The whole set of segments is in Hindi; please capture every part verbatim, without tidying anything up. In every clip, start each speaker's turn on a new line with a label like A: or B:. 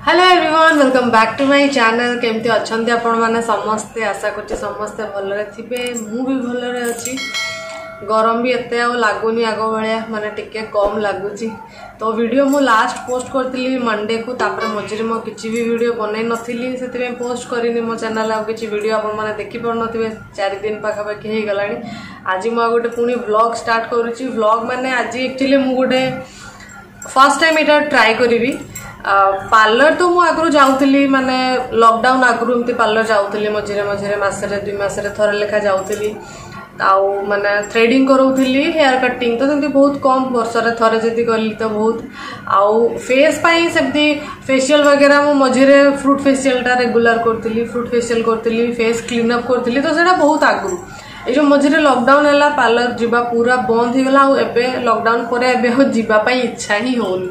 A: Hello everyone welcome back to my channel. केमती अच्छे आपण मैंने समस्ते आशा कर समस्ते भलरे थे मु भी भलरे अच्छी। गरम भी एत लगुनि आग भाया माने टिके कम लगुच। तो वीडियो मु लास्ट पोस्ट करी मंडे को तापर मझे मो किसी भी वीडियो बनई नी से पोस्ट करनी मो चैनल आ कि वीडियो आपण मैंने देखी पार थे चार दिन पाखापाखि हो गला। आज मुझे गोटे पुणी व्लॉग स्टार्ट करुच्ची। व्लॉग माने आज एक्चुअली मु गोटे फर्स्ट टाइम यहाँ ट्राए करी। पार्लर तो मु आगु जाऊली माने लॉकडाउन आगु एमती पार्लर जाऊली मझे मझे मसरे दुई मसरे थर लेखा जाऊली। आउ माने थ्रेडिंग करोली हेयर कटिंग तो सेमती बहुत कम वर्षरे थरे जदि कली तो बहुत। आउ फेस पाई सेमती फेशियल वगैरह मु मझे फ्रूट फेशियलटा रेगुलर करती फ्रूट फेशियल करती फेस क्लीन अप करती तो सेटा बहुत आगु। ये जो मझे लॉकडाउन है पार्लर जीवा पूरा बंद हो गला। एबे लॉकडाउन पर एबे जीवाई इच्छा ही होनी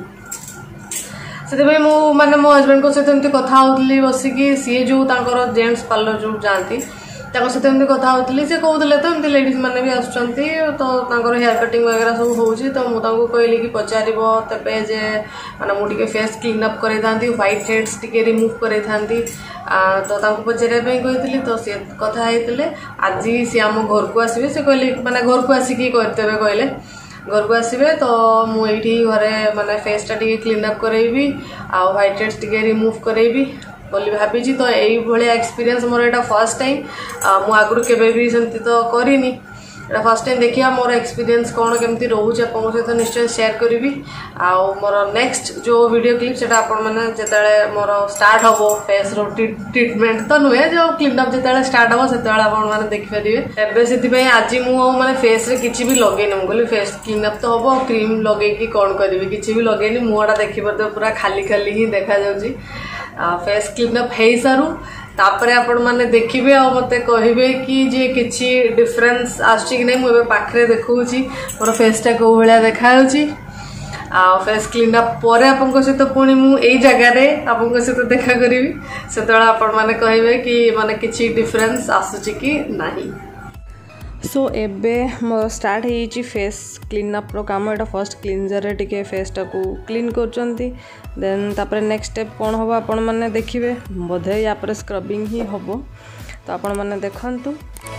A: से मु माने मो हजबैंड को सहित एमती कथा होतली बसिकी सी जो तांकर जेंट्स पार्लर जो जाती सहित एमती कथा होतली से कहते तो एमती लेडीज मैंने भी आसुचंती तो तांकर हेयर कटिंग वगैरह सब होउची। तो मु तांको कहली कि पचारिबो तबे जे माने मु टिके फेस क्लीन अप करे थांती व्हाइट हेड्स टिके रिमूव करे थांती तो तांको पचारे पे कहती तो सी कथा हेतिले। आज सी आम घर को आसबे से कहली माने घर को आसिकी करतेबे कहले घर को आसबे तो मुझे घरे माने फेसटा टिके क्लीन अप करेबी आ व्हाइट हेड्स टिके रिमूव करेबी बोली भाभी। तो यही भाया एक्सपीरियंस मोर एटा फर्स्ट टाइम मु आगु केबे भी सेमती तो करिनी एटा फर्स्ट टाइम देखिया मोर एक्सपीरियंस कौन केमती रोचे आपन सहित निश्चय शेयर करी। आउ मोर नेक्स्ट जो वीडियो क्लिप सेटा आपन माने जेतेले मोर स्टार्ट हबो फेस रो ट्रीटमेंट तो नुहे जो क्लीन अप जेतेले स्टार्ट हबो सेतेले आपन माने देखि परिबे। एबे सेति पय आजि मु माने फेस रे किछि भी लगेनी मु कहली फेस क्लीन अप तो हबो क्रीम लगे कि कोन करबी किछि भी लगेनी मुहटा देखि परते पूरा खाली खाली ही देखा जाउची। फेस क्लीन अप हेई सारू तापरे आपण माने देखिबे आ मते कहिबे कि जे किछि डिफरेंस आछि कि नै। मु एबे पाखरे देखौची मोर फेसटा को भलिया देखाउची आ फेस क्लीन अप परे आपन सहित पुणी मु एई जगह रे आपन सहित देखा करिवि सेतळा आपण माने कहिबे कि माने किछि डिफरेंस आसुची कि नाही। सो एबे मोर स्टार्ट होइची फेस क्लीन अप रो काम। एटा फर्स्ट क्लींजर रे टिके फेसटा को क्लीन करचंती देन तापर नेक्स्ट स्टेप कोन होबो आपण माने देखिबे बोधे या पर स्क्रबिंग ही होबो तो आपण माने देखंतु।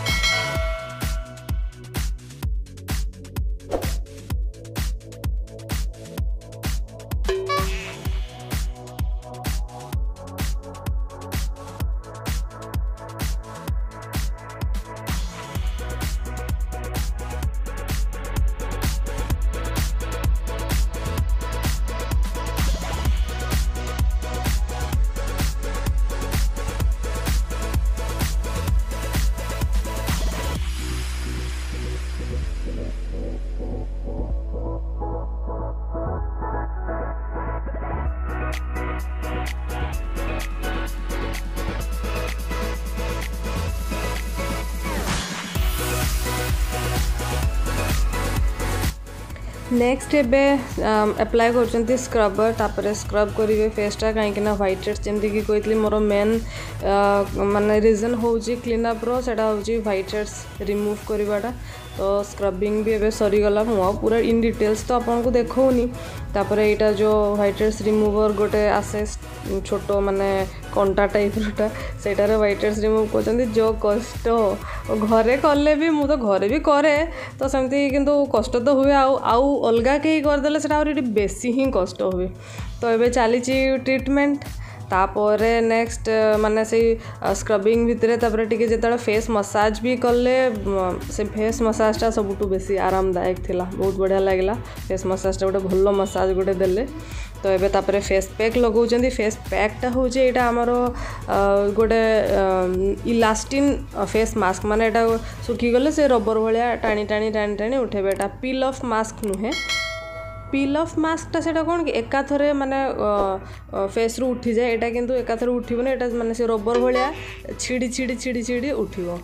A: नेक्स्ट एबे अप्लाई कर स्क्रबर तापर स्क्रब करेंगे फेसटा कहीं व्हाइट हेड्स जमती कि कहती मोर मेन माने रीजन होची क्लीन अप रो सेटा होची व्हाइट हेड्स रिमूव करवाटा। तो स्क्रबिंग भी एबे सरीगला मु पूरा इन डिटेल्स तो आपन को देखौनी। तापर एटा जो व्हाइट हेड्स रिमूवर गोटे आसे छोट माने कंटा टाइप रोटा सेटारे व्हाइट हेड्स रिमूव करचंदी जो कष्ट घरे कले भी मु तो घरे भी करे तो सेमती किंतु कष्ट तो हुए आउ आउ अलगा कहीं करदेले सेटा और बेसी ही कष्ट हुए। तो एबे चली ट्रीटमेंट तापर नेक्स्ट माने से स्क्रबिंग भितर तापर टिके जेतले फेस मसाज भी कले से फेस मसाजटा सबुठू बेसी आरामदायक थिला बहुत बढ़िया लागला। फेस मसाजटा गोटे भल मसाज गोटे देले। तो एबे तापर फेस पैक लगौचंदी। फेस पैकटा होचे एटा हमरो गोटे इलास्टिन फेस मास्क माने एटा सुखी गले से rubber भलिया टाणी टाणी टाणी टाणी उठेबे। Etah peel of mask नुहे पील ऑफ मास्कटा सेटा कौन कि एकाथरे माने फेस रू उठी जाए एटा किंतु एकाथरे उठिबने एटा माने से रबर भलिया छिड़ी छिड़ी छिड़ी छिड़ी उठिबो।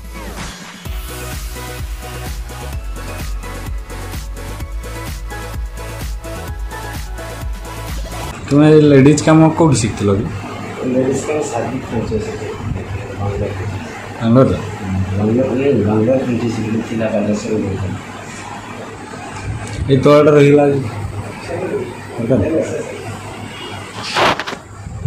B: तुम्हें लेडीज काम कौन सीखल कि
C: लेडीज का शादी खोजे से
B: बेंगलोर
C: बेंगलोर बेंगलोर ट्वेंटी सिक्स थिला का दस रो
B: ये तोड़ा रहिला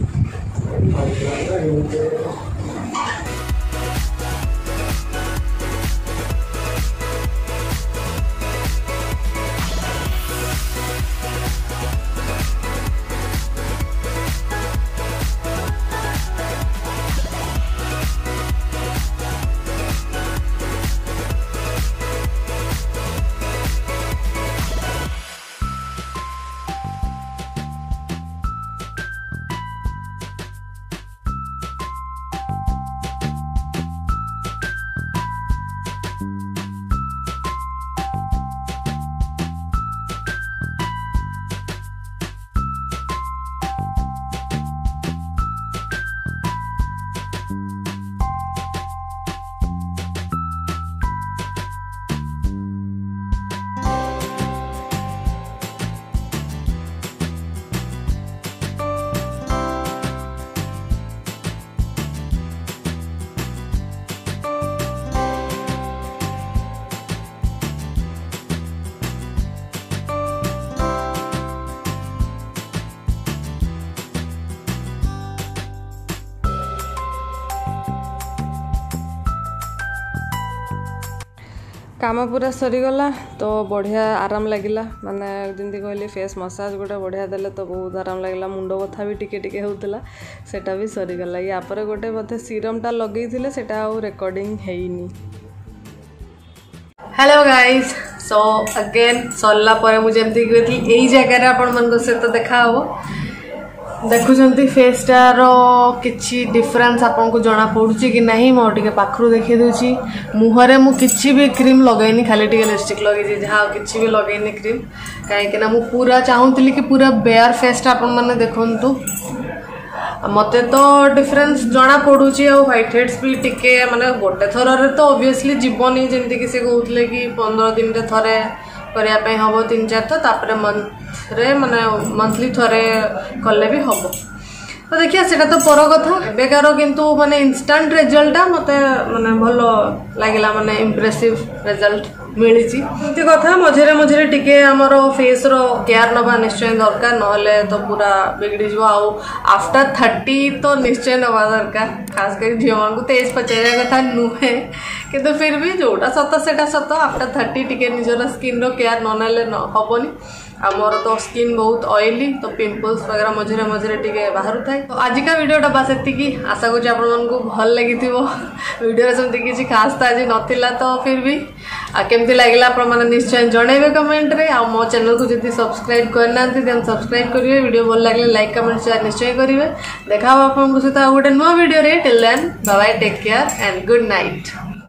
A: काम पूरा सरीगला तो बढ़िया आराम लगिला माने जमी कहली फेस मसाज गोटे बढ़िया देले तो बहुत आराम लगिला मुंड बथा भी टिके टिके होउतला सेटा भी सरीगला या पर गोटे बोधे सीरमटा लगेइथिले सेटा आउ रिकॉर्डिंग हेइनी। Hello guys so again Sarala पर मु जेमती कहथि एई जगह रे आपण मन सहित देखा हो देखुंत फेसटार किसी डिफरेन्स आपन को जना पड़ुची कि नहीं मैं टे पाखु देखी दूसरी मुहरे मु किसी भी क्रीम लगैनी खाली टे लिपस्टिक लगे जहाँ किसी भी लगैनी क्रीम कहीं मु पूरा चाहूली कि पूरा बेयर फेसटा आपण मैंने देखु मत तो डिफरेन्स जना पड़ुची आ व्हाइट हेड्स भी टिके माने गोटे थर तो ऑब्वियसली जीवनी जमती कि से कहते कि पंद्रह दिन रे थरे करने हम तीन चार थर तापर मंथ रे माने मंथली थरे कले भी हम तो देखिए सेटा तो पर कथा एबेकार किंतु माने इंस्टेंट रिजल्ट मते माने भलो लागिला माने इंप्रेसिव रिजल्ट मिली एमती कथा मझे मझे टिके आमर फेस रो केयर नवा निश्चय दरकार नहले तो पूरा बिगड़ी जो आउ आफ्टर थर्टी तो निश्चय नवा दरकार खास कर झील मानू तो एज पचार कथा नुहे किंतु फिर भी जोटा सत सेटा सत आफ्टर थर्टी टिके निजर स्किन रो केयर न नेले न हबनी आमर तो स्किन बहुत ऑयली तो पिंपल्स वगैरह मझे मझे टिके बाहर थाए तो आज का वीडियोटा बास एतिकी आशा करूँ आपण को भल लगी वीडियो सेमती किसी खास तो आज नाला तो फिर भी केमती लगे आप निश्चय जनइबे कमेंट रे आ मो चैनल को जब सब्सक्राइब करना देन सब्सक्राइब करेंगे वीडियो भल लगे लाइक कमेंट शेयर निश्चय करेंगे देखा आप सहित गोटे नुआ video till then bye bye take care and good night.